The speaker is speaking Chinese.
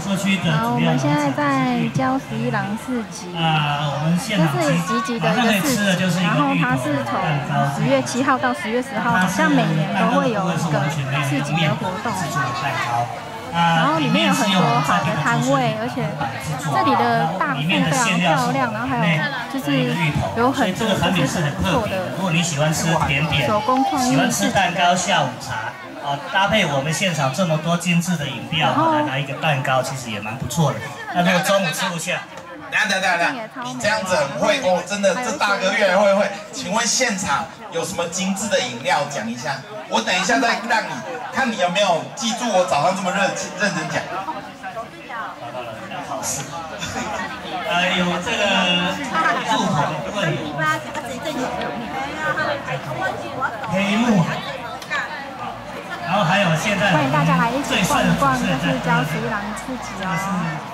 社区的好，我们现在在礁十一郎市集， 我们现场这是集集的一个市集，然后它是从10月7号到10月10号，好像每年都会有一个市集的活动。然后里面有很多好的摊位，而且这里的大树非常漂亮，然后还有就是有很多就是很不错的， 如果你喜欢吃甜点， 手工创意， 喜欢吃蛋糕、下午茶，搭配我们现场这么多精致的饮料，来拿一个蛋糕，其实也蛮不错的。那如果中午吃不下， 等，你这样子很会哦，真的，这大哥越来越会。请问现场有什么精致的饮料讲一下？我等一下再让你看你有没有记住我早上这么认真讲。 找到了，好事。有这个入口的部分，黑木。然后还有现在欢迎大家来一起逛一逛，就是礁十一郎市集哦。